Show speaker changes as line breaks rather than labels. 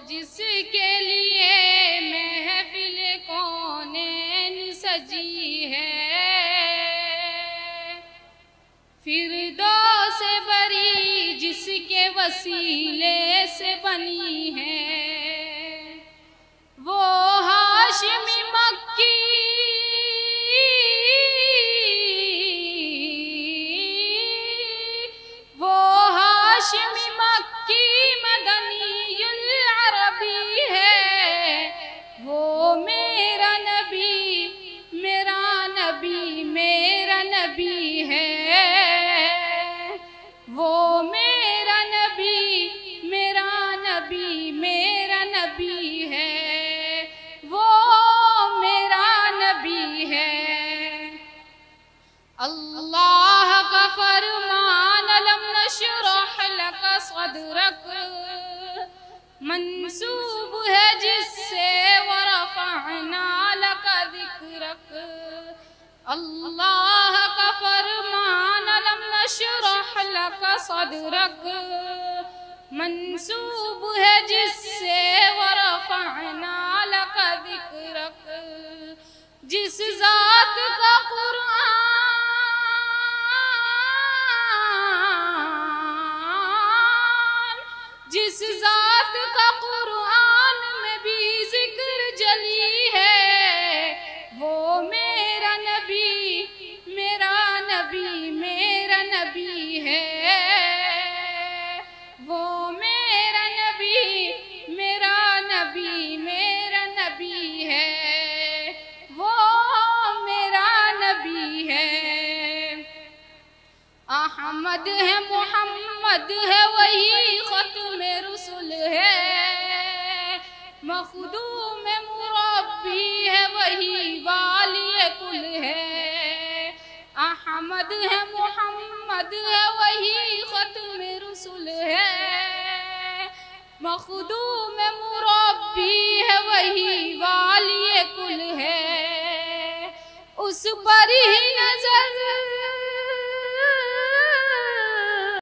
جس کے لیے محفل کونین سجی ہے، فردوس بری جس کے وسیلے سے بنی ہے، وہ ہاشمی مکی مکی مدنی العربی ہے، وہ میرا نبی میرا نبی میرا نبی ہے، وہ میرا نبی میرا نبی میرا نبی ہے، وہ میرا نبی ہے۔ اللہ کا فرمان لم نشرح لک صدرک منسوب ہے جس سے ورفعنا لک ذکرک۔ اللہ کا فرمان لم نشرح لک صدرک منسوب ہے جس سے ورفعنا لک ذکرک۔ جس ذات کا قرآن جس ذات کا قرآن میں بھی ذکر جلی ہے، وہ میرا نبی میرا نبی میرا نبی ہے، وہ میرا نبی میرا نبی میرا نبی ہے، وہ میرا نبی ہے۔ احمد ہے محمد ہے وہی ختم رسول ہے، مخدوم مربی ہے وہی والی کل ہے۔ احمد ہے محمد ہے وہی ختم رسول ہے، مخدوم مربی ہے وہی والی کل ہے۔ اس پر ہی نظر